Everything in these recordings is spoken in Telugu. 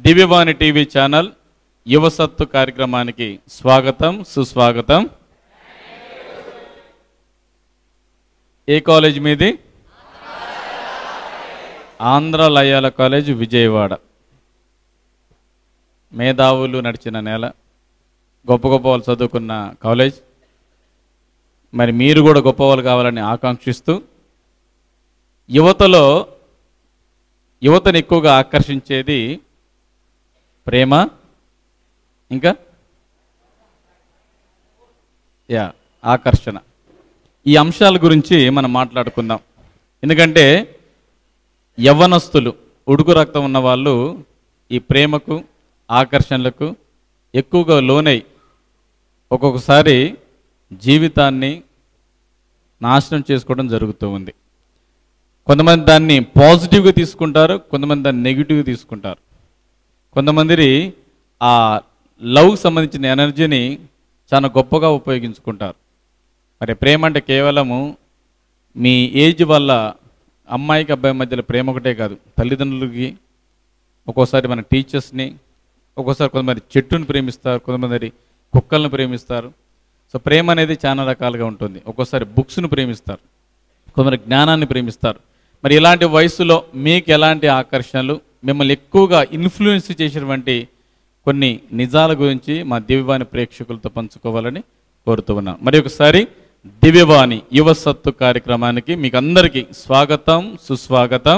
దివ్యవాణి టీవీ ఛానల్ యువ సత్తు కార్యక్రమానికి స్వాగతం, సుస్వాగతం. ఏ కాలేజ్ మీది? Andhra Loyola college, Vijayawada. మేధావులు నడిచిన నేల, గొప్ప గొప్ప వాళ్ళు చదువుకున్న కాలేజ్. మరి మీరు కూడా గొప్పవాళ్ళు కావాలని ఆకాంక్షిస్తూ యువతను ఎక్కువగా ఆకర్షించేది ప్రేమ, ఇంకా ఆకర్షణ. ఈ అంశాల గురించి మనం మాట్లాడుకుందాం. ఎందుకంటే యవ్వనస్తులు, ఉడుకు రక్తం ఉన్న వాళ్ళు ఈ ప్రేమకు, ఆకర్షణలకు ఎక్కువగా లోనై ఒక్కొక్కసారి జీవితాన్ని నాశనం చేసుకోవడం జరుగుతూ ఉంది. కొంతమంది దాన్ని పాజిటివ్గా తీసుకుంటారు, కొంతమంది దాన్ని నెగిటివ్గా తీసుకుంటారు. కొంతమంది ఆ లవ్కి సంబంధించిన ఎనర్జీని చాలా గొప్పగా ఉపయోగించుకుంటారు. మరి ప్రేమ అంటే కేవలము మీ ఏజ్ వల్ల అమ్మాయికి అబ్బాయి మధ్యలో ప్రేమ ఒకటే కాదు, తల్లిదండ్రులకి, ఒక్కోసారి మన టీచర్స్ని, ఒక్కోసారి కొంతమంది చెట్టుని ప్రేమిస్తారు, కొంతమంది కుక్కలను ప్రేమిస్తారు. సో ప్రేమ అనేది చాలా రకాలుగా ఉంటుంది. ఒక్కోసారి బుక్స్ను ప్రేమిస్తారు, కొంతమంది జ్ఞానాన్ని ప్రేమిస్తారు. మరి ఇలాంటి వయసులో మీకు ఎలాంటి ఆకర్షణలు, మిమ్మల్ని ఎక్కువగా ఇన్ఫ్లుయెన్స్ చేసినటువంటి కొన్ని నిజాల గురించి మా దివ్యవాణి ప్రేక్షకులతో పంచుకోవాలని కోరుతూ ఉన్నాను. మరి ఒకసారి దివ్యవాణి యువ సత్తు కార్యక్రమానికి మీకు అందరికీ స్వాగతం, సుస్వాగతం.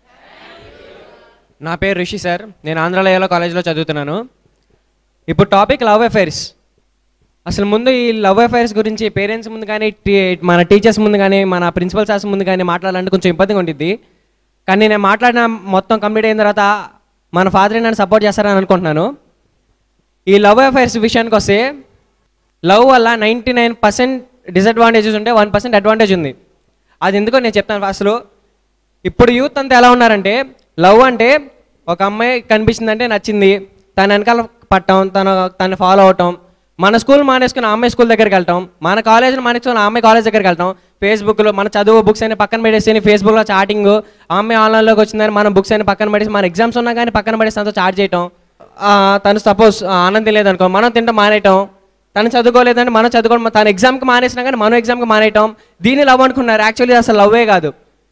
నా పేరు రిషి సార్, నేను ఆంధ్ర లయోలా కాలేజ్లో చదువుతున్నాను. ఇప్పుడు టాపిక్ లవ్ అఫైర్స్. అసలు ముందు ఈ లవ్ అఫైర్స్ గురించి పేరెంట్స్ ముందు కానీ, మన టీచర్స్ ముందు కానీ, మన ప్రిన్సిపల్ సార్స్ ముందు కానీ మాట్లాడాలంటే కొంచెం ఇబ్బందిగా ఉంటుంది. కానీ నేను మాట్లాడిన మొత్తం కంప్లీట్ అయిన తర్వాత మన ఫాదర్ నన్ను సపోర్ట్ చేస్తారని అనుకుంటున్నాను. ఈ లవ్ అఫైర్స్ విషయానికి వస్తే, లవ్ వల్ల 99% డిసడ్వాంటేజెస్ ఉంటే 1% అడ్వాంటేజ్ ఉంది. అది ఎందుకో నేను చెప్తాను. అసలు ఇప్పుడు యూత్ అంతా ఎలా ఉన్నారంటే, లవ్ అంటే ఒక అమ్మాయి కనిపించిందంటే నచ్చింది, తన వెనకాల పట్టడం, తను ఫాలో అవటం, మన స్కూల్ మానేసుకుని ఆ అమ్మాయి స్కూల్ దగ్గరికి వెళ్తాం, మన కాలేజ్లో మానేసుకుని ఆ అమ్మాయి కాలేజ్ దగ్గరికి వెళ్తాం, ఫేస్బుక్లో మన చదువు బుక్స్ అని పక్కన పెట్టేసి ఫేస్బుక్లో చాటింగ్, ఆ అమ్మాయి ఆన్లైన్లోకి వచ్చిందని మనం బుక్స్ అని పక్కన పడేసి, మన ఎగ్జామ్స్ ఉన్నా కానీ పక్కన పడేసి తనతో చాట్ చేయటం. తను సపోజ్ ఆనందం లేదనుకో, మనం తింటాం మానేయటం, తను చదువుకోలేదంటే మనం చదువుకోవడం, తను ఎగ్జామ్కి మానేసినా కానీ మనం ఎగ్జామ్కి మానేయటం. దీన్ని లవ్ అనుకున్నారు. యాక్చువల్లీ అసలు లవ్వే కాదు.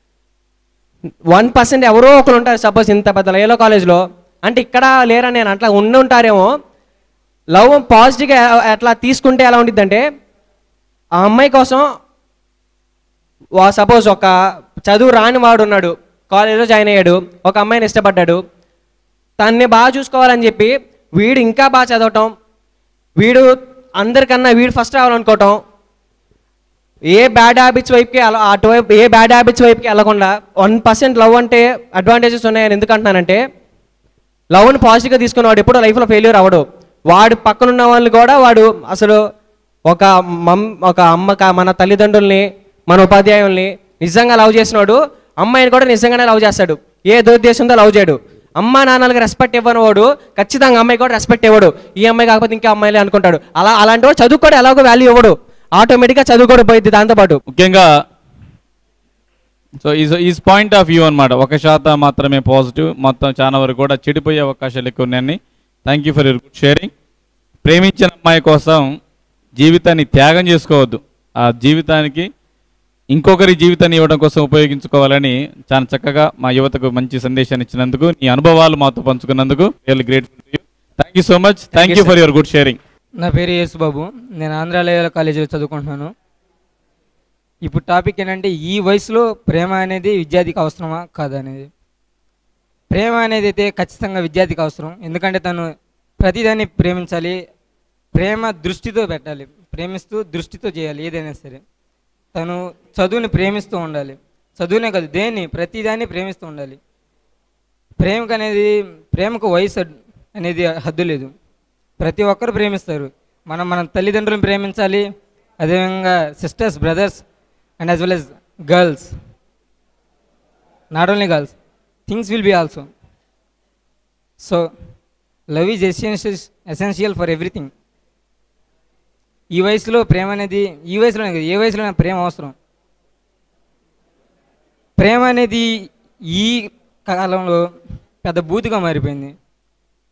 1% ఎవరో ఒకరు ఉంటారు సపోజ్ ఇంత పెద్ద లయోలా కాలేజ్లో. అంటే ఇక్కడ లేరని నేను అట్లా ఉంటారేమో. లవ్ పాజిటివ్గా అట్లా తీసుకుంటే ఎలా ఉంటుందంటే, ఆ అమ్మాయి కోసం సపోజ్ ఒక చదువు రాని వాడు ఉన్నాడు, కాలేజ్లో జాయిన్ అయ్యాడు, ఒక అమ్మాయిని ఇష్టపడ్డాడు, తన్ని బాగా చూసుకోవాలని చెప్పి వీడు ఇంకా బాగా చదవటం, వీడు అందరికన్నా వీడు ఫస్ట్ రావాలనుకోవటం, ఏ బ్యాడ్ హ్యాబిట్స్ వైపుకి వెళ్ళకుండా 1% లవ్ అంటే అడ్వాంటేజెస్ ఉన్నాయని ఎందుకు అంటున్నానంటే, లవ్ని పాజిటివ్గా తీసుకున్నవాడు ఎప్పుడూ లైఫ్లో ఫెయిల్యూర్ అవ్వడు. వాడు పక్కనున్న వాళ్ళు కూడా, వాడు అసలు ఒక అమ్మ, మన తల్లిదండ్రుల్ని, మన ఉపాధ్యాయుల్ని నిజంగా లవ్ చేసినవాడు అమ్మాయిని కూడా నిజంగానే లవ్ చేస్తాడు. ఏ దురుద్దేశంతో లవ్ చేయడు. అమ్మ నాన్నలకి రెస్పెక్ట్ ఇవ్వనివాడు ఖచ్చితంగా అమ్మాయి కూడా రెస్పెక్ట్ ఇవ్వడు. ఈ అమ్మాయి కాకపోతే ఇంకా అమ్మాయిలే అనుకుంటాడు. అలాంటి వాడు చదువు కూడా ఎలాగో వాల్యూ ఇవ్వడు, ఆటోమేటిక్గా చదువు కూడా పోయింది దాంతోపాటు. ముఖ్యంగా so is point of view అనమాట. 1% మాత్రమే పాజిటివ్, మొత్తం చాలా వరకు కూడా చెడిపోయే అవకాశాలు ఎక్కువ ఉన్నాయని. Thank you for your good sharing. ప్రేమించిన అమ్మాయి కోసం జీవితాన్ని త్యాగం చేసుకోవద్దు. ఆ జీవితానికి ఇంకొకరి జీవితాన్ని ఇవ్వడం కోసం ఉపయోగించుకోవాలని చాలా చక్కగా మా యువతకు మంచి సందేశాన్ని ఇచ్చినందుకు, నీ అనుభవాలు మాతో పంచుకున్నందుకు really grateful to you. Thank you so much. Thank you for your good sharing. నా పేరు యేసుబాబు, నేను ఆంధ్ర లయోలా కాలేజీలో చదువుకుంటున్నాను. ఇప్పుడు టాపిక్ ఏంటంటే, ఈ వయసులో ప్రేమ అనేది విద్యార్థికి అవసరమా కాదా అనేది. ప్రేమ అనేది అయితే ఖచ్చితంగా విద్యార్థికి అవసరం. ఎందుకంటే తను ప్రతిదాన్ని ప్రేమించాలి, ప్రేమ దృష్టితో పెట్టాలి, ప్రేమిస్తూ దృష్టితో చేయాలి ఏదైనా సరే. తను చదువుని ప్రేమిస్తూ ఉండాలి, చదువునే కాదు దేన్ని ప్రతిదాన్ని ప్రేమిస్తూ ఉండాలి. ప్రేమకు వయసు అనేది హద్దు లేదు, ప్రతి ఒక్కరు ప్రేమిస్తారు. మన తల్లిదండ్రులను ప్రేమించాలి, అదేవిధంగా sisters, brothers and as well as girls. Not only girls, things will be also. So love is essential for everything. ఈ వయసులో ప్రేమ అనేది, ఈ వయసులోనే కాదు ఏ వయసులో ప్రేమ అవసరం. ప్రేమ అనేది ఈ కాలంలో పెద్ద బూతుగా మారిపోయింది.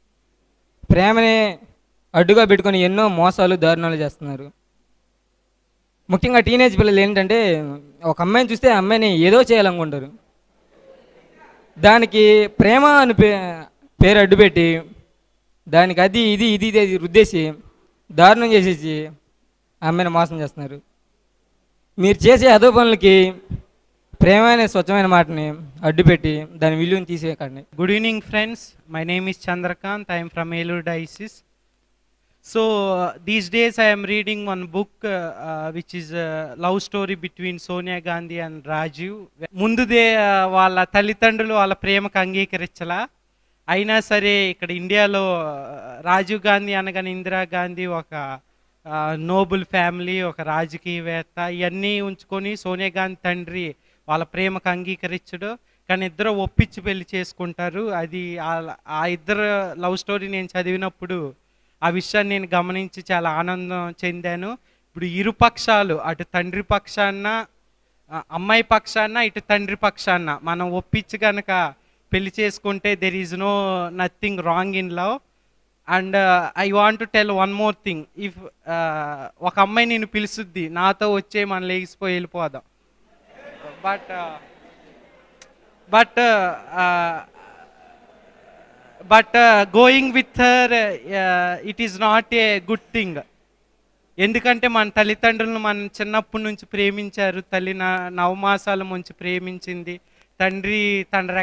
ప్రేమని అడ్డుగా పెట్టుకొని ఎన్నో మోసాలు దారుణాలు చేస్తున్నారు. ముఖ్యంగా టీనేజ్ పిల్లలు ఏంటంటే ఒక అమ్మాయిని చూస్తే ఆ అమ్మాయిని ఏదో చేయాలనుకుంటారు. దానికి ప్రేమ అని పేరు అడ్డుపెట్టి దానికి అది ఇది ఇది ఇది రుద్దేసి దారుణం చేసేసి ఆ అమ్మాయిని మోసం చేస్తున్నారు. మీరు చేసే అదో పనులకి ప్రేమ అనే స్వచ్ఛమైన మాటని అడ్డుపెట్టి దాని విలువని తీసేయకండి. Good evening, friends. My name is Chandrakant. I am from Elur Diocese. So these days I am reading one book which is a love story between Sonia Gandhi and Rajiv. ముందుదే వాళ్ళ తల్లిదండ్రులు వాళ్ళ ప్రేమకు అంగీకరించలా, అయినా సరే ఇక్కడ ఇండియాలో రాజీవ్ గాంధీ అనగానే ఇందిరా గాంధీ ఒక నోబుల్ ఫ్యామిలీ, ఒక రాజకీయవేత్త, ఇవన్నీ ఉంచుకొని సోనియా గాంధీ తండ్రి వాళ్ళ ప్రేమకు అంగీకరించడు, కానీ ఇద్దరు ఒప్పించి పెళ్లి చేసుకుంటారు. అది ఆ ఇద్దరు లవ్ స్టోరీ నేను చదివినప్పుడు ఆ విషయాన్ని నేను గమనించి చాలా ఆనందం చెందాను. ఇప్పుడు ఇరు పక్షాలు, అటు తండ్రి పక్షాన అమ్మాయి పక్షాన ఇటు తండ్రి పక్షాన మనం ఒప్పించి కనుక పెళ్లి చేసుకుంటే there is no nothing wrong in love. And I want to tell one more thing. If ఒక అమ్మాయి నేను పిలుస్తుంది, నాతో వచ్చే మనం లేచిపోయి వెళ్ళిపోదాం, but going with her it is not a good thing. ఎందుకంటే మన తల్లిదండ్రులను మన చిన్నప్పటి నుంచి ప్రేమించారు, తల్లి నవమాసాల నుంచి ప్రేమించింది, తండ్రి తన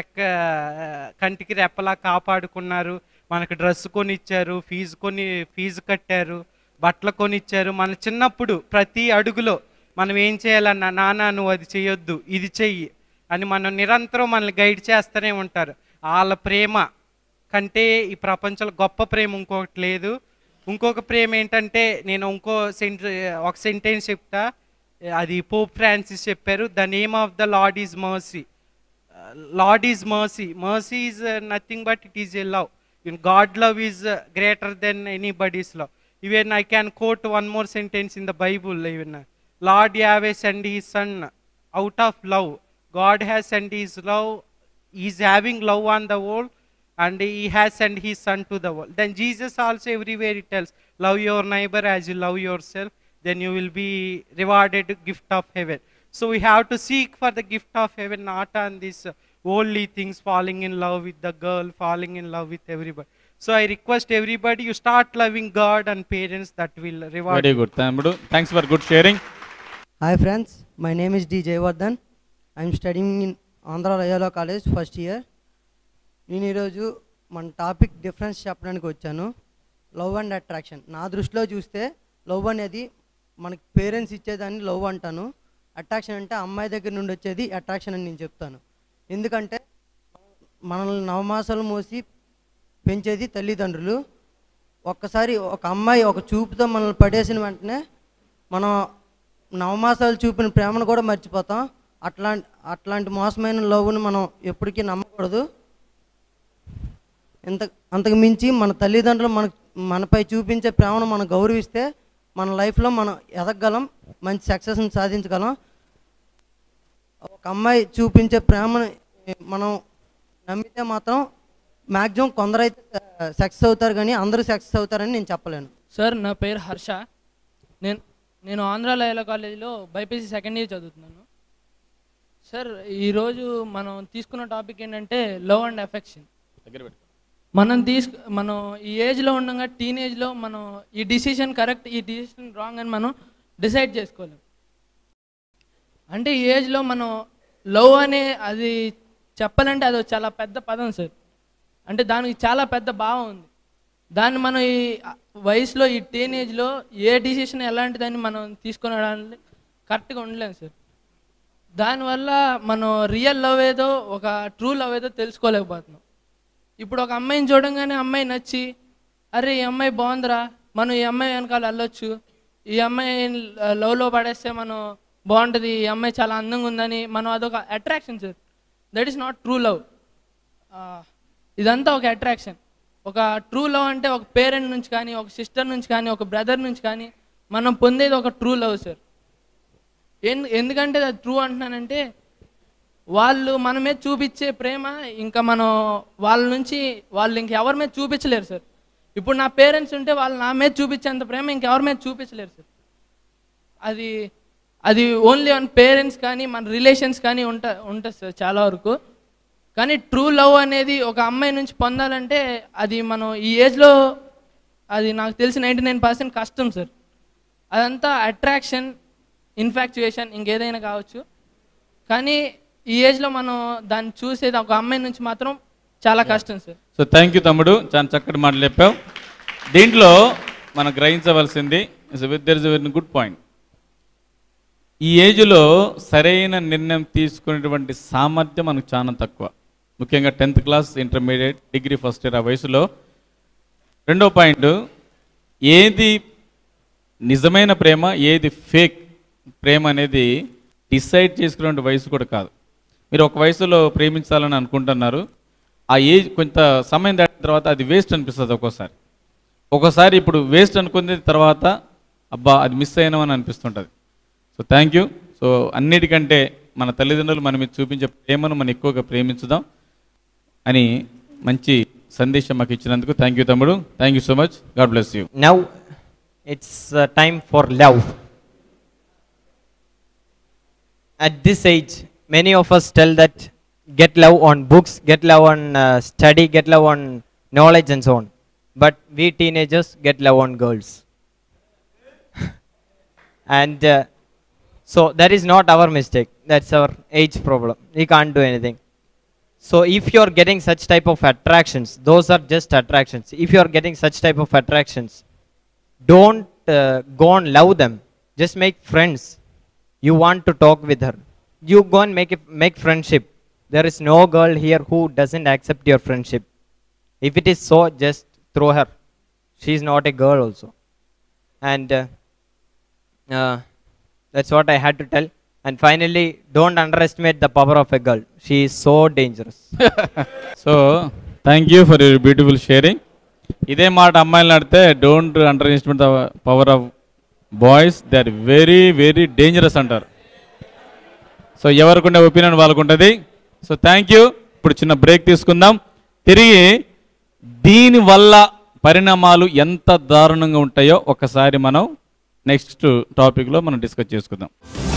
కంటికి రెప్పలా కాపాడుకున్నారు, మనకు డ్రెస్ కొనిచ్చారు, ఫీజు కట్టారు, బట్టలు కొనిచ్చారు. మన చిన్నప్పుడు ప్రతి అడుగులో మనం ఏం చేయాలన్నా, నాన్న నువ్వు అది చేయొద్దు, ఇది చెయ్యి అని మనం నిరంతరం మనల్ని గైడ్ చేస్తూనే ఉంటారు. వాళ్ళ ప్రేమ కంటే ఈ ప్రపంచంలో గొప్ప ప్రేమ ఇంకొకటి లేదు. ఇంకొక ప్రేమ ఏంటంటే, నేను ఒక సెంటెన్స్ చెప్తా, అది పోప్ ఫ్రాన్సిస్ చెప్పారు. The name of the lord is mercy. Lord is mercy. Mercy is nothing but it is a love. In God love is greater than anybody's love. Even I can quote one more sentence in the Bible. Even Lord Yahweh sent His Son out of love. God has sent His love. He is having love on the world, and He has sent His Son to the world. Then Jesus also everywhere He tells, love your neighbor as you love yourself. Then you will be rewarded gift of heaven. So we have to seek for the gift of heaven, not on these worldly things, falling in love with the girl, falling in love with everybody. So I request everybody, you start loving God and parents, that will reward. Very good, Thammudu. Thanks for good sharing. Hi friends, my name is Vijayawada. I am studying in Andhra Loyola College first year. నేను ఈరోజు మన టాపిక్ డిఫరెన్స్ చెప్పడానికి వచ్చాను. Love and attraction. నా దృష్టిలో చూస్తే లవ్ అనేది మనకి పేరెంట్స్ ఇచ్చేదాన్ని లవ్ అంటాను. అట్రాక్షన్ అంటే అమ్మాయి దగ్గర నుండి వచ్చేది అట్రాక్షన్ అని నేను చెప్తాను. ఎందుకంటే మనల్ని నవమాసాలు మోసి పెంచేది తల్లిదండ్రులు. ఒక్కసారి ఒక అమ్మాయి ఒక చూపుతో మనల్ని పడేసిన వెంటనే మనం నవమాసాలు చూపిన ప్రేమను కూడా మర్చిపోతాం. అట్లాంటి మోసమైన లవ్ని మనం ఎప్పటికీ నమ్మకూడదు. అంతకు మించి మన తల్లిదండ్రులు మనపై చూపించే ప్రేమను మనం గౌరవిస్తే మన లైఫ్లో మనం ఎదగగలం, మంచి సక్సెస్ని సాధించగలం. ఒక అమ్మాయి చూపించే ప్రేమను మనం నమ్మితే మాత్రం మ్యాక్సిమం కొందరైతే సక్సెస్ అవుతారు, కానీ అందరూ సక్సెస్ అవుతారని నేను చెప్పలేను. సార్, నా పేరు హర్ష. నేను ఆంధ్ర లోయోలా కాలేజీలో బైపీసీ సెకండ్ ఇయర్ చదువుతున్నాను. సార్, ఈరోజు మనం తీసుకున్న టాపిక్ ఏంటంటే లవ్ అండ్ అఫెక్షన్. మనం ఈ ఏజ్లో ఉండగా టీనేజ్లో మనం ఈ డిసిషన్ కరెక్ట్, ఈ డిసిషన్ రాంగ్ అని మనం డిసైడ్ చేసుకోలేం. అంటే ఈ ఏజ్లో మనం లవ్ అనే అది చెప్పాలంటే అది చాలా పెద్ద పదం సార్. అంటే దానికి చాలా పెద్ద భావం ఉంది. దాన్ని మనం ఈ వయసులో, ఈ టీనేజ్లో ఏ డిసిషన్ ఎలాంటిదని మనం తీసుకునడానికి కరెక్ట్గా ఉండలేము సార్. దానివల్ల మనం రియల్ లవ్ ఏదో, ఒక ట్రూ లవ్ ఏదో తెలుసుకోలేకపోతున్నాం. ఇప్పుడు ఒక అమ్మాయిని చూడంగానే అమ్మాయి నచ్చి, అరే ఈ అమ్మాయి బాగుందిరా, మనం ఈ అమ్మాయి వెనకాల వెళ్ళొచ్చు, ఈ అమ్మాయి లవ్లో పడేస్తే మనం బాగుంటుంది, ఈ అమ్మాయి చాలా అందంగా ఉందని మనం అదొక attraction sir. That is not true love. ఇదంతా ఒక అట్రాక్షన్. ఒక ట్రూ లవ్ అంటే ఒక పేరెంట్ నుంచి కానీ, ఒక సిస్టర్ నుంచి కానీ, ఒక బ్రదర్ నుంచి కానీ మనం పొందేది ఒక ట్రూ లవ్ సార్. ఎందుకంటే అది ట్రూ అంటున్నానంటే, వాళ్ళు మన మీద చూపించే ప్రేమ ఇంకా మనం వాళ్ళ నుంచి వాళ్ళు ఇంకెవరి మీద చూపించలేరు సార్. ఇప్పుడు నా పేరెంట్స్ ఉంటే వాళ్ళు నా మీద చూపించేంత ప్రేమ ఇంకెవరి మీద చూపించలేరు సార్. అది అది ఓన్లీ ఆన్ పేరెంట్స్ కానీ మన రిలేషన్స్ కానీ ఉంటుంది సార్ చాలా వరకు. కానీ ట్రూ లవ్ అనేది ఒక అమ్మాయి నుంచి పొందాలంటే అది మనం ఈ ఏజ్లో అది నాకు తెలిసి 99% కష్టం సార్. అదంతా అట్రాక్షన్, ఇన్ఫాక్చుయేషన్, ఇంకేదైనా కావచ్చు. కానీ ఈ ఏజ్లో మనం దాన్ని చూసేది ఒక అమ్మాయి నుంచి మాత్రం చాలా కష్టం సార్. సో థ్యాంక్ యూ తమ్ముడు, చాలా చక్కటి మాటలు చెప్పావు. దీంట్లో మనం గ్రహించవలసింది there is a very good point. ఈ ఏజ్లో సరైన నిర్ణయం తీసుకునేటువంటి సామర్థ్యం మనకు చాలా తక్కువ, ముఖ్యంగా 10th class, intermediate, degree first year ఆ వయసులో. రెండో పాయింట్, ఏది నిజమైన ప్రేమ, ఏది ఫేక్ ప్రేమ అనేది డిసైడ్ చేసుకునే వయసు కూడా కాదు. మీరు ఒక వయసులో ప్రేమించాలని అనుకుంటున్నారు, ఆ ఏజ్ కొంత సమయం దాటిన తర్వాత అది వేస్ట్ అనిపిస్తుంది ఒక్కోసారి ఇప్పుడు వేస్ట్ అనుకునే తర్వాత అబ్బా అది మిస్ అయినామని అనిపిస్తుంటుంది. So thank you. సో అన్నిటికంటే మన తల్లిదండ్రులు మన మీద చూపించే ప్రేమను మనం ఎక్కువగా ప్రేమించుదాం అని మంచి సందేశం మాకు ఇచ్చినందుకు థ్యాంక్ యూ తమ్ముడు. Thank you so much. God bless you. Now it's time for love. At this age, many of us tell that get love on books, get love on study, get love on knowledge and so on. But we teenagers get love on girls. And so that is not our mistake. That's our age problem. We can't do anything. So if you are getting such type of attractions, those are just attractions. If you are getting such type of attractions, don't go and love them. Just make friends. You want to talk with her, you go and make friendship. There is no girl here who doesn't accept your friendship. If it is so, just throw her. She is not a girl also. And that's what I had to tell. And finally, don't underestimate the power of a girl. She is so dangerous. So thank you for your beautiful sharing. ఇదే మాట అమ్మాయిలు ఆడితే don't underestimate the power of boys, they are very very dangerous అంటారు. సో ఎవరికుండే ఒపీనియన్ వాళ్ళకు ఉంటుంది. So thank you. ఇప్పుడు చిన్న బ్రేక్ తీసుకుందాం. తిరిగి దీనివల్ల పరిణామాలు ఎంత దారుణంగా ఉంటాయో ఒకసారి మనం నెక్స్ట్ టాపిక్లో మనం డిస్కస్ చేసుకుందాం.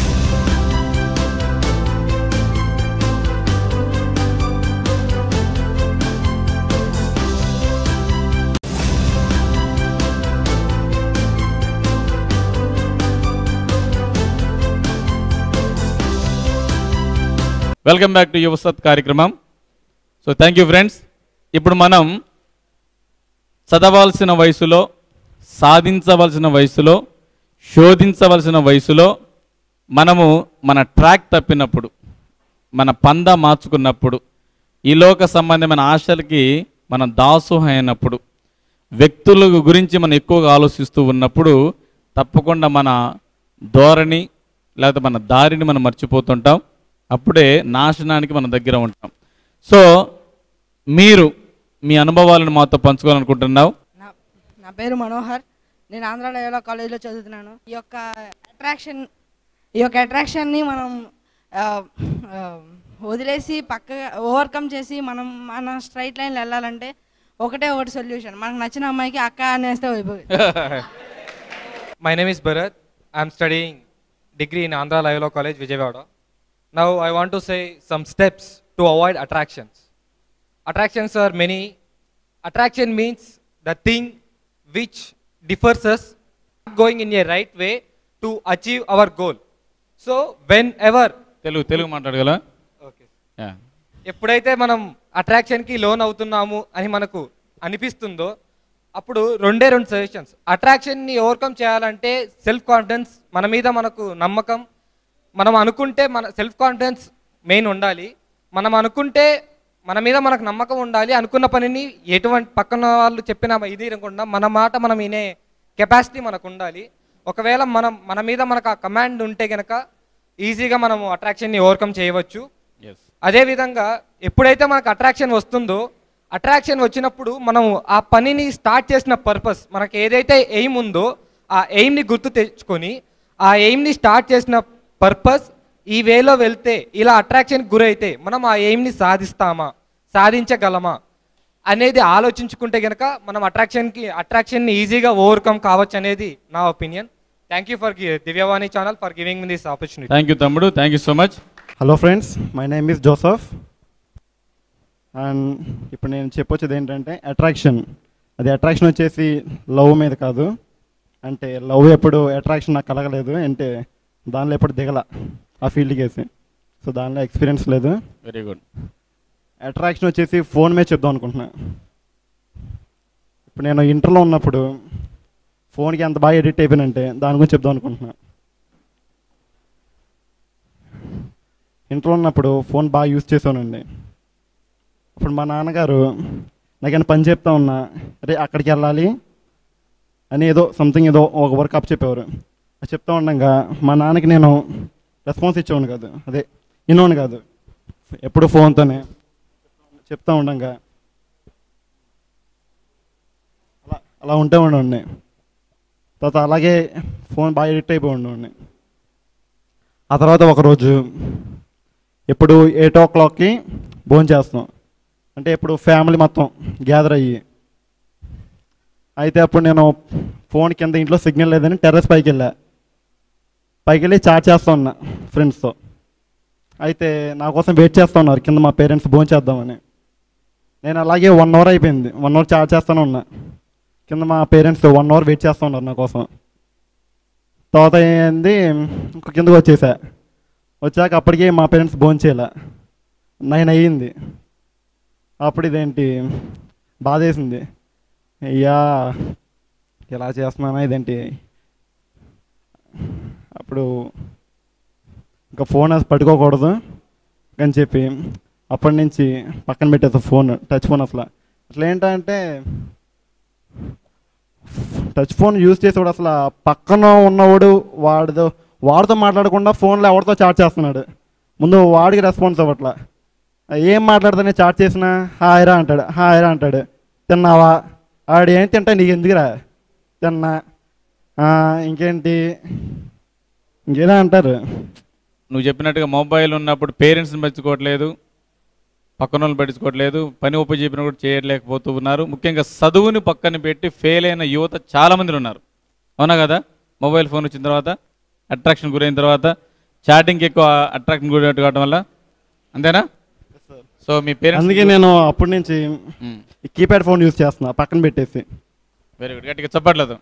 వెల్కమ్ బ్యాక్ టు యువ సత్ కార్యక్రమం. So thank you friends. ఇప్పుడు మనం చదవాల్సిన వయసులో, సాధించవలసిన వయసులో, శోధించవలసిన వయసులో మనము మన ట్రాక్ తప్పినప్పుడు, మన పంద మార్చుకున్నప్పుడు, ఈ లోక సంబంధమైన ఆశలకి మనం దాసోహం అయినప్పుడు, వ్యక్తుల గురించి మనం ఎక్కువగా ఆలోచిస్తూ ఉన్నప్పుడు తప్పకుండా మన ధోరణి లేకపోతే మన దారిని మనం మర్చిపోతుంటాం. అప్పుడే నాశనానికి మన దగ్గర ఉంటాం. సో మీరు మీ అనుభవాలను మాతో పంచుకోవాలనుకుంటున్నావు. నా పేరు మనోహర్, నేను ఆంధ్ర లయోలా కాలేజ్లో చదువుతున్నాను. ఈ యొక్క అట్రాక్షన్ని మనం వదిలేసి పక్కగా ఓవర్కమ్ చేసి మనం మన స్ట్రైట్ లైన్లో వెళ్ళాలంటే ఒకటే సొల్యూషన్, మనకు నచ్చిన అమ్మాయికి అక్క అనేస్తే అయిపోయింది. My name is Bharat. I am studying degree in Andhra Loyola College, Vijayawada. Now I want to say some steps to avoid attractions. Attractions are many. Attraction means the thing which differs us going in a right way to achieve our goal. So whenever తెలుగు మాట్లాడగల ఓకే, ఎప్పుడైతే మనం అట్రాక్షన్కి లోన్ అవుతున్నాము అని మనకు అనిపిస్తుందో అప్పుడు రెండు సజెషన్స్. అట్రాక్షన్ని ఓవర్కమ్ చేయాలంటే సెల్ఫ్ కాన్ఫిడెన్స్, మన మీద మనకు నమ్మకం, మనం అనుకుంటే మన సెల్ఫ్ కాన్ఫిడెన్స్ మెయిన్ ఉండాలి. మనం అనుకుంటే మన మీద మనకు నమ్మకం ఉండాలి. అనుకున్న పనిని ఎటువంటి పక్కన వాళ్ళు చెప్పిన ఇది అనుకుండా మన మాట మనం వినే కెపాసిటీ మనకు ఉండాలి. ఒకవేళ మన మీద మనకు ఆ కమాండ్ ఉంటే కనుక ఈజీగా మనము అట్రాక్షన్ని ఓవర్కమ్ చేయవచ్చు. అదేవిధంగా ఎప్పుడైతే మనకు అట్రాక్షన్ వస్తుందో, అట్రాక్షన్ వచ్చినప్పుడు మనం ఆ పనిని స్టార్ట్ చేసిన పర్పస్, మనకు ఏదైతే ఎయిమ్ ఉందో ఆ ఎయిమ్ని గుర్తు తెచ్చుకొని ఆ ఎయిమ్ని స్టార్ట్ చేసిన పర్పస్ ఈ వేలో వెళ్తే, ఇలా అట్రాక్షన్కి గురైతే మనం ఆ ఎయిమ్ని సాధిస్తామా, సాధించగలమా, అనేది ఆలోచించుకుంటే కనుక మనం అట్రాక్షన్ని ఈజీగా ఓవర్కమ్ కావచ్చు అనేది నా opinion. Thank you for Divyavani channel for giving me this opportunity. Thank you తమ్ముడు, thank you so much. Hello friends, my name is Joseph. And ఇప్పుడు నేను చెప్పొచ్చేది ఏంటంటే అట్రాక్షన్. అది అట్రాక్షన్ వచ్చేసి లవ్ మీద కాదు. అంటే లవ్ ఎప్పుడు అట్రాక్షన్ నాకు కలగలేదు, అంటే దానిలో ఎప్పుడు దిగల ఆ ఫీల్డ్కి వేసి. సో దానిలో ఎక్స్పీరియన్స్ లేదు. Very good. అట్రాక్షన్ వచ్చేసి ఫోన్ మీద చెప్దాం అనుకుంటున్నా. ఇప్పుడు నేను ఇంటర్లో ఉన్నప్పుడు ఫోన్కి ఎంత బాగా ఎడిట్ అయిపోయినంటే దాని గురించి చెప్దాం అనుకుంటున్నా. ఇంట్లో ఉన్నప్పుడు ఫోన్ బాగా యూజ్ చేసానండి. అప్పుడు మా నాన్నగారు నాకైనా పని చెప్తా ఉన్నా, అరే అక్కడికి వెళ్ళాలి అని ఏదో సంథింగ్ ఏదో ఒక వర్క్ అప్ చెప్పేవారు. అది చెప్తా ఉండగా మా నాన్నకి నేను రెస్పాన్స్ ఇచ్చేవాడిని కాదు, అదే వినోని కాదు, ఎప్పుడు ఫోన్తోనే చెప్తా ఉండగా అలా ఉంటే ఉండండి. తర్వాత అలాగే ఫోన్ బాగా ఎడిక్ట్ అయిపోయి ఉండండి. ఆ తర్వాత ఒకరోజు ఎప్పుడు 8 o'clockకి భోజనం చేస్తాం, అంటే ఇప్పుడు ఫ్యామిలీ మొత్తం గ్యాదర్ అయ్యి. అయితే అప్పుడు నేను ఫోన్ కింద ఇంట్లో సిగ్నల్ లేదని టెర్రస్ పైకి వెళ్ళి చాట్ చేస్తూ ఉన్నా ఫ్రెండ్స్తో. అయితే నా కోసం వెయిట్ చేస్తూ ఉన్నారు కింద మా పేరెంట్స్ భోజనం చేద్దామని. నేను అలాగే 1 hour అయిపోయింది, 1 hour చాట్ చేస్తూనే ఉన్నా. కింద మా పేరెంట్స్ 1 hour వెయిట్ చేస్తూ ఉన్నారు నా కోసం. తర్వాత ఏంది ఇంకో కిందకు వచ్చాక అప్పటికే మా పేరెంట్స్ భోజనం చేయాల, 9 అయ్యింది. అప్పుడు ఇదేంటి బాధ వేసింది, అయ్యా ఇలా చేస్తున్నానా ఇదేంటి. అప్పుడు ఇంకా ఫోన్ పట్టుకోకూడదు అని చెప్పి అప్పటి నుంచి పక్కన పెట్టేది ఫోన్, టచ్ ఫోన్. అసలు ఏంటంటే టచ్ ఫోన్ యూజ్ చేసేవాడు అసలు పక్కన ఉన్నవాడు వాడితో మాట్లాడకుండా ఫోన్లో ఎవరితో చాట్ చేస్తున్నాడు. ముందు వాడికి రెస్పాన్స్ అవ్వట్లా. ఏం మాట్లాడుతానే చాట్ చేసినా హాయిరా అంటాడు. తిన్నావా? ఆడు ఏం తింటా నీకు ఎందుకురా, తిన్నా, ఇంకేదో అంటారు. నువ్వు చెప్పినట్టుగా మొబైల్ ఉన్నప్పుడు పేరెంట్స్ని పట్టించుకోవట్లేదు, పక్కన వాళ్ళు పట్టించుకోవట్లేదు, పని చెప్పిన కూడా చేయలేకపోతూ ఉన్నారు. ముఖ్యంగా చదువుని పక్కన పెట్టి ఫెయిల్ అయిన యువత చాలామంది ఉన్నారు. అవునా కదా? మొబైల్ ఫోన్ వచ్చిన తర్వాత, అట్రాక్షన్ గురైన తర్వాత, చాటింగ్కి ఎక్కువ అట్రాక్షన్ గురి కావడం వల్ల, అంతేనా? సో మీ పేరెంట్స్, అందుకే నేను అప్పటి నుంచి కీప్యాడ్ ఫోన్ యూజ్ చేస్తున్నా పక్కన పెట్టేసి. వెరీ గుడ్, గట్టిగా చెప్పట్లేదు.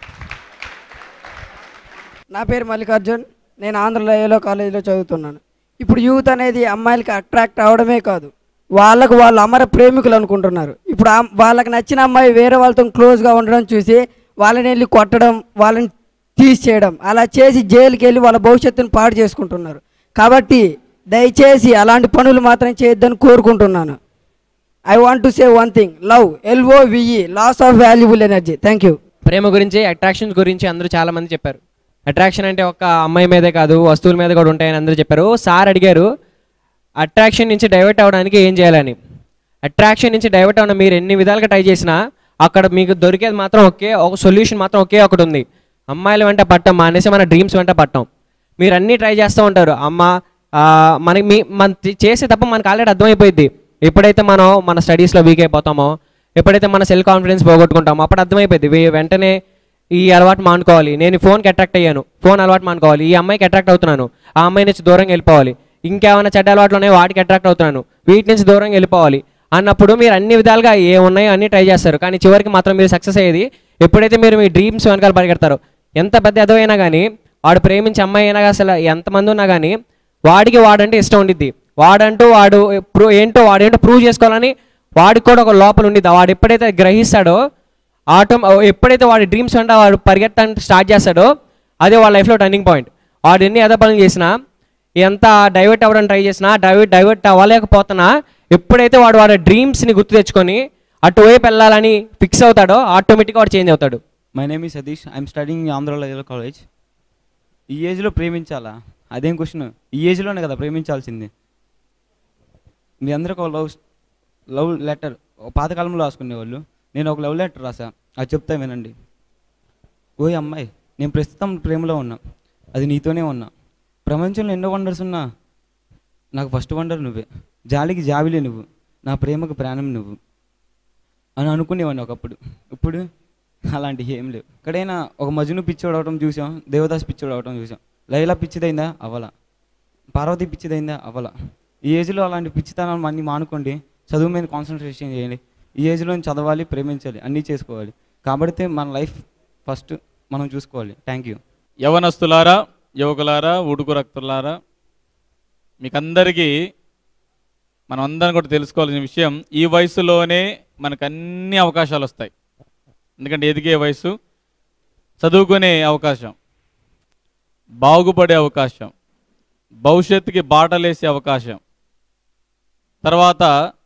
నా పేరు మల్లికార్జున్, నేను ఆంధ్ర లయోలా కాలేజీలో చదువుతున్నాను. ఇప్పుడు యూత్ అనేది అమ్మాయిలకి అట్రాక్ట్ అవడమే కాదు, వాళ్ళు అమర ప్రేమికులు అనుకుంటున్నారు. ఇప్పుడు వాళ్ళకి నచ్చిన అమ్మాయి వేరే వాళ్ళతో క్లోజ్గా ఉండడం చూసి వాళ్ళని వెళ్ళి కొట్టడం, వాళ్ళని తీసేయడం, అలా చేసి జైలుకి వెళ్ళి వాళ్ళ భవిష్యత్తును పాడు చేసుకుంటున్నారు. కాబట్టి దయచేసి అలాంటి పనులు మాత్రం చేయొద్దని కోరుకుంటున్నాను. I want to say one thing, love, LOVE, loss of valuable energy. Thank you. ప్రేమ గురించి, అట్రాక్షన్స్ గురించి అందరూ చాలామంది చెప్పారు. అట్రాక్షన్ అంటే ఒక అమ్మాయి మీదే కాదు, వస్తువుల మీద కూడా ఉంటాయని అందరూ చెప్పారు. సార్ అడిగారు అట్రాక్షన్ నుంచి డైవర్ట్ అవ్వడానికి ఏం చేయాలని. అట్రాక్షన్ నుంచి డైవర్ట్ అవ్వడం మీరు ఎన్ని విధాలుగా ట్రై చేసినా అక్కడ మీకు దొరికేది మాత్రం ఒక సొల్యూషన్ మాత్రం ఒకటి ఉంది. అమ్మాయిల వెంట పట్టం మానేసి మన డ్రీమ్స్ వెంట పట్టం. మీరు అన్నీ ట్రై చేస్తూ ఉంటారు. మన చేసే తప్ప మనకు ఆల్రెడీ అర్థమైపోయింది. ఎప్పుడైతే మనం మన స్టడీస్లో వీక్ అయిపోతామో, ఎప్పుడైతే మన సెల్ఫ్ కాన్ఫిడెన్స్ పోగొట్టుకుంటామో అప్పుడు అర్థమైపోయింది. వెంటనే ఈ అలవాటు మానుకోవాలి. నేను ఫోన్కి అట్రాక్ట్ అయ్యాను, ఫోన్ అలవాటు మానుకోవాలి. ఈ అమ్మాయికి అట్రాక్ట్ అవుతున్నాను, ఆ అమ్మాయి నుంచి దూరంగా వెళ్ళిపోవాలి. ఇంకేమైనా చెడ్డ అలవాట్లు ఉన్నాయో వాటికి అట్రాక్ట్ అవుతున్నాను, వీటి నుంచి దూరంగా వెళ్ళిపోవాలి అన్నప్పుడు మీరు అన్ని విధాలుగా ఏమున్నాయో అన్నీ ట్రై చేస్తారు. కానీ చివరికి మాత్రం మీరు సక్సెస్ అయ్యేది ఎప్పుడైతే మీరు మీ డ్రీమ్స్ వెనకాల పరిగెడతారో. ఎంత పెద్ద ఎదవైనా కానీ, వాడు ప్రేమించే అమ్మాయి అయినా అసలు ఎంతమంది ఉన్నా కానీ వాడికి వాడంటే ఇష్టం ఉండిద్ది. వాడేంటో ప్రూవ్ చేసుకోవాలని వాడికి కూడా ఒక లోపల ఉండిద్ది. వాడు ఎప్పుడైతే గ్రహిస్తాడో ఎప్పుడైతే వాడి డ్రీమ్స్ వెంట వాడు పరిగెత్తడానికి స్టార్ట్ చేస్తాడో అదే వాళ్ళ లైఫ్లో టర్నింగ్ పాయింట్. వాడు ఎన్ని ఎద పనులు చేసినా, ఎంత డైవర్ట్ అవ్వడానికి ట్రై చేసినా, డైవర్ట్ అవ్వలేకపోతున్నా, ఎప్పుడైతే వాడి డ్రీమ్స్ని గుర్తు తెచ్చుకొని అటువైపు వెళ్ళాలని ఫిక్స్ అవుతాడో ఆటోమేటిక్గా వాడు చేంజ్ అవుతాడు. My name is Satish, I'm studying Andhra Loyola college. ఈ ఏజ్లో ప్రేమించాలా? అదేం క్వశ్చన్? ఈ ఏజ్లోనే కదా ప్రేమించాల్సింది. మీ అందరికి ఒక లవ్ లెటర్ పాతకాలంలో రాసుకునేవాళ్ళు. నేను ఒక లవ్ లెటర్ రాసా, అది చెప్తా వినండి. ఓయ్ అమ్మాయి, నేను ప్రస్తుతం ప్రేమలో ఉన్నా, అది నీతోనే ఉన్నా. ప్రపంచంలో ఎన్నో వండర్స్ ఉన్నా, నాకు ఫస్ట్ వండర్ నువ్వే. జాలికి జావిలే నువ్వు, నా ప్రేమకు ప్రాణం నువ్వు. అని అనుకునేవాడిని ఒకప్పుడు. ఇప్పుడు అలాంటివి ఏం లేవు. ఎక్కడైనా ఒక మజ్ను పిచ్చోడు అవడం చూసాం, దేవదాస్ పిచ్చోడు అవడం చూసాం. లైలా పిచ్చిదైందా? అవ్వలా. పార్వతి పిచ్చిదైందా? అవ్వలా. ఈ ఏజ్లో అలాంటి పిచ్చితనాలు అన్నీ మానుకోండి, చదువు మీద కాన్సన్ట్రేషన్ చేయండి. ఈ ఏజ్లో చదవాలి, ప్రేమించాలి, అన్నీ చేసుకోవాలి. కాబట్టి మన లైఫ్ ఫస్ట్ మనం చూసుకోవాలి. Thank you. యవనస్తులారా, యువకులారా, ఉడుకు రక్తులారా, మీకందరికీ మనం అందరం కూడా తెలుసుకోవాల్సిన విషయం, ఈ వయసులోనే మనకు అన్ని అవకాశాలు వస్తాయి. ఎందుకంటే ఎదిగే వయసు, చదువుకునే అవకాశం, బాగుపడే అవకాశం, భవిష్యత్తుకి బాటలేసే అవకాశం, తర్వాత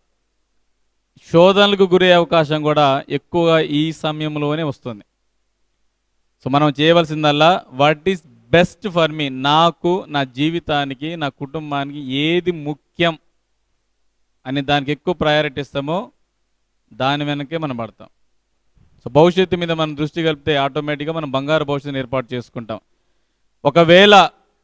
శోధనలకు గురే అవకాశం కూడా ఎక్కువగా ఈ సమయంలోనే వస్తుంది. సో మనం చేయవలసిందల్లా what is best for me, నాకు, నా జీవితానికి, నా కుటుంబానికి ఏది ముఖ్యం అని దానికి ఎక్కువ ప్రయారిటీ ఇస్తామో దాని వెనకే మనం పడతాం. సో భవిష్యత్తు మీద మనం దృష్టి కలిపితే ఆటోమేటిక్గా మనం బంగారు భవిష్యత్తుని ఏర్పాటు చేసుకుంటాం. ఒకవేళ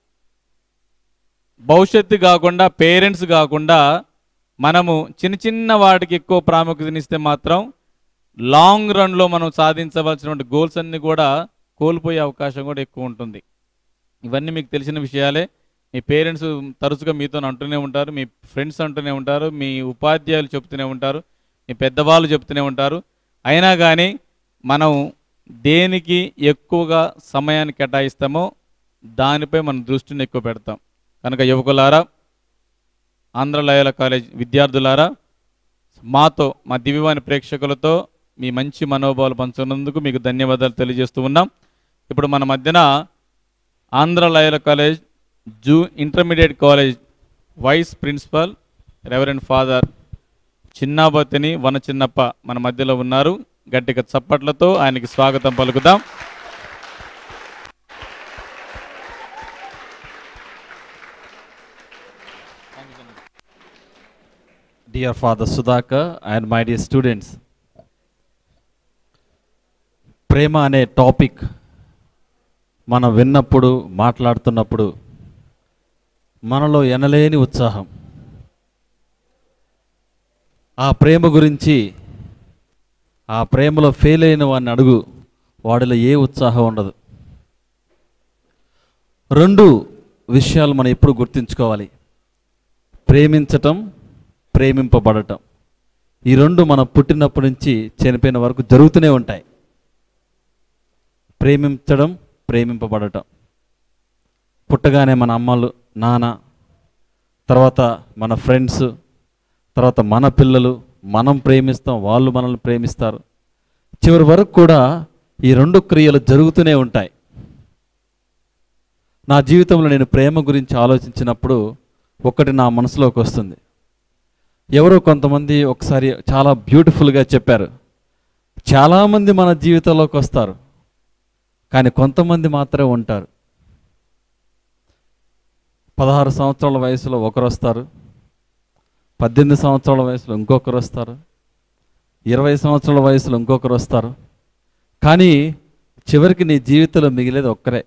భవిష్యత్తు కాకుండా, పేరెంట్స్ కాకుండా మనము చిన్న చిన్న వాటికి ఎక్కువ ప్రాముఖ్యతనిస్తే మాత్రం లాంగ్ రన్లో మనం సాధించవలసినటువంటి గోల్స్ అన్నీ కూడా కోల్పోయే అవకాశం కూడా ఎక్కువ ఉంటుంది. ఇవన్నీ మీకు తెలిసిన విషయాలే. మీ పేరెంట్స్ తరచుగా మీతో అంటూనే ఉంటారు, మీ ఫ్రెండ్స్ అంటూనే ఉంటారు, మీ ఉపాధ్యాయులు చెప్తూనే ఉంటారు, మీ పెద్దవాళ్ళు చెప్తూనే ఉంటారు. అయినా కానీ మనం దేనికి ఎక్కువగా సమయాన్ని కేటాయిస్తామో దానిపై మన దృష్టిని ఎక్కువ పెడతాం. కనుక యువకులారా, ఆంధ్ర లయోలా కాలేజ్ విద్యార్థులారా, మాతో, మా దివ్యవాణి ప్రేక్షకులతో మీ మంచి మనోభావాలు పంచుకున్నందుకు మీకు ధన్యవాదాలు తెలియజేస్తూ ఉన్నాం. ఇప్పుడు మన మధ్యన Andhra Loyola college intermediate college vice principal reverend father Chinnabathini వన చిన్నప్ప మన మధ్యలో ఉన్నారు. గట్టిగా చప్పట్లతో ఆయనకి స్వాగతం పలుకుదాం. Dear Father Sudhakar and my dear students, ప్రేమ అనే టాపిక్ మనం విన్నప్పుడు, మాట్లాడుతున్నప్పుడు మనలో ఎనలేని ఉత్సాహం. ఆ ప్రేమ గురించి, ఆ ప్రేమలో ఫెయిల్ అయిన వాడిని అడుగు, వాడిలో ఏ ఉత్సాహం ఉండదు. రెండు విషయాలు మనం ఎప్పుడు గుర్తుంచుకోవాలి: ప్రేమించటం, ప్రేమింపబడటం. ఈ రెండు మనం పుట్టినప్పటి నుంచి చనిపోయిన వరకు జరుగుతూనే ఉంటాయి. ప్రేమించడం, ప్రేమింపబడటం. పుట్టగానే మన అమ్మలు, నాన్న, తర్వాత మన ఫ్రెండ్స్, తర్వాత మన పిల్లలు, మనం ప్రేమిస్తాం, వాళ్ళు మనల్ని ప్రేమిస్తారు. చివరి వరకు కూడా ఈ రెండు క్రియలు జరుగుతూనే ఉంటాయి. నా జీవితంలో నేను ప్రేమ గురించి ఆలోచించినప్పుడు ఒకటి నా మనసులోకి వస్తుంది. ఎవరో కొంతమంది ఒకసారి చాలా బ్యూటిఫుల్గా చెప్పారు, చాలామంది మన జీవితంలోకి వస్తారు, కానీ కొంతమంది మాత్రమే ఉంటారు. 16 సంవత్సరాల వయసులో ఒకరు వస్తారు, 18 సంవత్సరాల వయసులో ఇంకొకరు వస్తారు, 20 సంవత్సరాల వయసులో ఇంకొకరు వస్తారు. కానీ చివరికి నీ జీవితంలో మిగిలేది ఒక్కరే.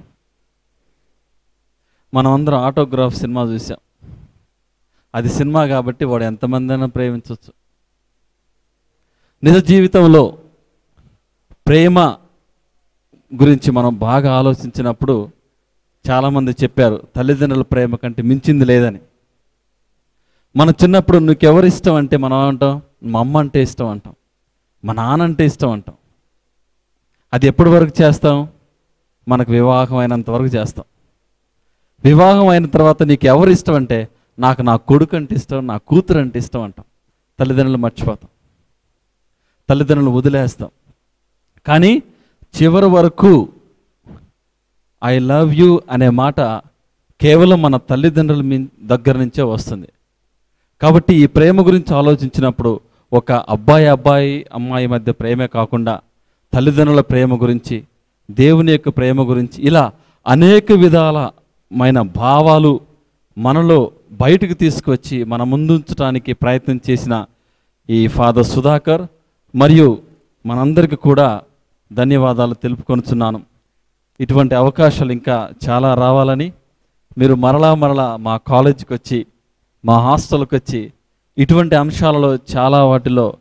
మనం అందరం ఆటోగ్రాఫ్ సినిమా చూసాం. అది సినిమా కాబట్టి వాడు ఎంతమంది అయినా ప్రేమించవచ్చు. నిజ జీవితంలో ప్రేమ గురించి మనం బాగా ఆలోచించినప్పుడు చాలామంది చెప్పారు, తల్లిదండ్రుల ప్రేమ కంటే మించింది లేదని. మనం చిన్నప్పుడు నీకెవరు ఇష్టం అంటే మనం అంటాం, మా అమ్మ అంటే ఇష్టం అంటాం, మా నాన్న అంటే ఇష్టం అంటాం. అది ఎప్పటి వరకు చేస్తాం? మనకు వివాహం అయినంత వరకు చేస్తాం. వివాహం అయిన తర్వాత నీకు ఎవరు ఇష్టం అంటే, నాకు నా కొడుకు అంటే ఇష్టం, నా కూతురు అంటే ఇష్టం అంటాం. తల్లిదండ్రులు మర్చిపోతాం, తల్లిదండ్రులు వదిలేస్తాం. కానీ చివరి వరకు ఐ లవ్ యూ అనే మాట కేవలం మన తల్లిదండ్రుల దగ్గర నుంచే వస్తుంది. కాబట్టి ఈ ప్రేమ గురించి ఆలోచించినప్పుడు ఒక అబ్బాయి అమ్మాయి మధ్య ప్రేమే కాకుండా తల్లిదండ్రుల ప్రేమ గురించి, దేవుని యొక్క ప్రేమ గురించి, ఇలా అనేక విధాలమైన భావాలు మనలో బయటకు తీసుకువచ్చి మన ముందుంచడానికి ప్రయత్నం చేసిన ఈ ఫాదర్ సుధాకర్ మరియు మనందరికీ కూడా ధన్యవాదాలు తెలుపుకొనుచున్నాను. ఇటువంటి అవకాశాలు ఇంకా చాలా రావాలని, మీరు మరలా మా కాలేజీకి వచ్చి, మా హాస్టల్కి వచ్చి ఇటువంటి అంశాలలో చాలా వాటిలో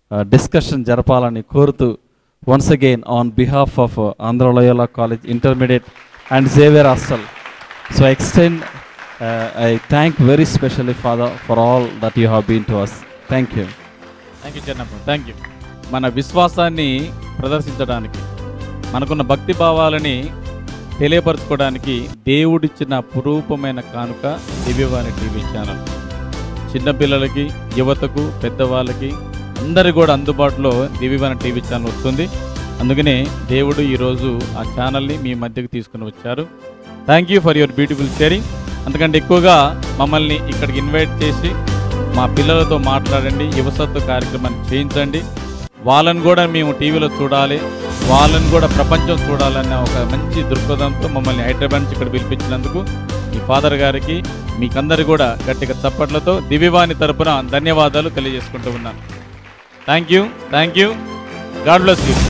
డిస్కషన్ జరపాలని కోరుతూ once again on behalf of Andhra Loyola college intermediate and Xavier hostel so extend I thank very specially father for all that you have been to us. Thank you. Thank you Chinnappa, thank you. మన విశ్వాసాన్ని ప్రదర్శించడానికి, మనకున్న భక్తి భావాలని తెలియపరచుకోవడానికి దేవుడిచ్చిన అపురూపమైన కానుక దివ్యవాణి టీవీ ఛానల్. చిన్నపిల్లలకి, యువతకు, పెద్దవాళ్ళకి అందరి కూడా అందుబాటులో దివ్యవాణి టీవీ ఛానల్ వస్తుంది. అందుకనే దేవుడు ఈరోజు ఆ ఛానల్ని మీ మధ్యకి తీసుకుని వచ్చారు. Thank you for your beautiful sharing. అంతకంటే ఎక్కువగా మమ్మల్ని ఇక్కడికి ఇన్వైట్ చేసి మా పిల్లలతో మాట్లాడండి, యువసత్తు కార్యక్రమాన్ని చేయించండి. వాళ్ళని కూడా మేము టీవీలో చూడాలి, వాళ్ళని కూడా ప్రపంచం చూడాలన్న ఒక మంచి దృక్పథంతో మమ్మల్ని హైదరాబాద్ నుంచి ఇక్కడ పిలిపించినందుకు మీ ఫాదర్ గారికి, మీకందరు కూడా గట్టిగా చప్పట్లతో దివ్యవాణి తరపున ధన్యవాదాలు తెలియజేసుకుంటూ ఉన్నాను. Thank you. God bless you.